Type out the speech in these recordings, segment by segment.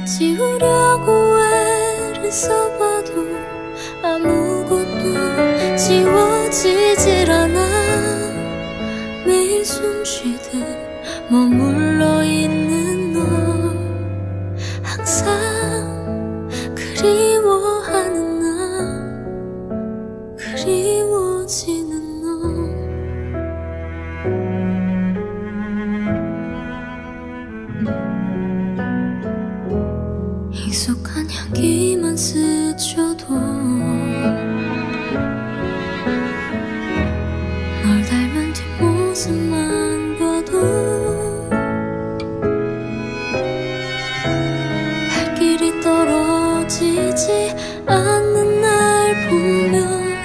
지우려고 애를 써봐도 아무것도 지워지질 않아. 매일 숨쉬듯 머물러 있는 널 항상 그리워하는 나, 그리워지는 너. 익숙한 향기만 스쳐도 널 닮은 뒷모습만 봐도 발길이 떨어지지 않는 날 보면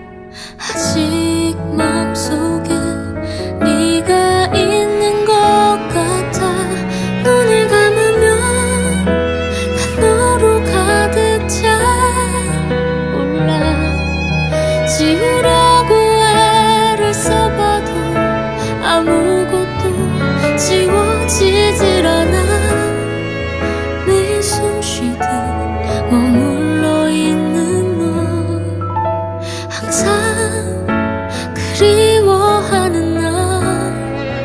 아직 마음속에 네가 있는 것 같아. 눈을 감으면 너로 가득 차 올라. 지우려고 애를 써봐도 아무것도 지워지질 않아. 매일 숨쉬듯 머물러 있는 너 항상 그리워하는 나,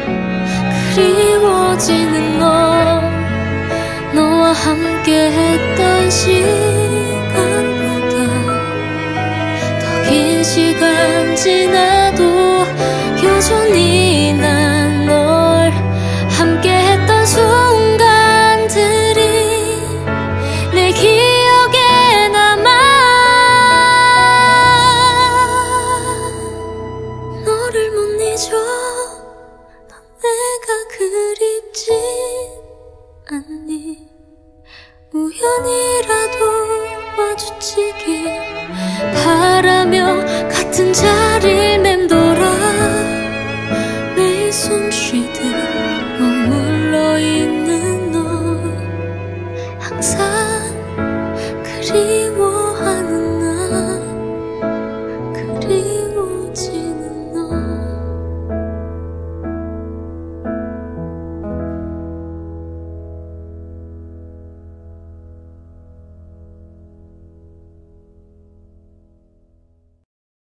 그리워지는 너. 너와 함께 했던 시간보다 더 긴 시간 지나도 여전히 난 널 함께 했던 순간들이 내 기억에 남아. 너를 못 잊어. 넌 내가 그립지 않니? 우연이라도 마주치길 바라며 같은 자리를 맴돌아. 매일 숨쉬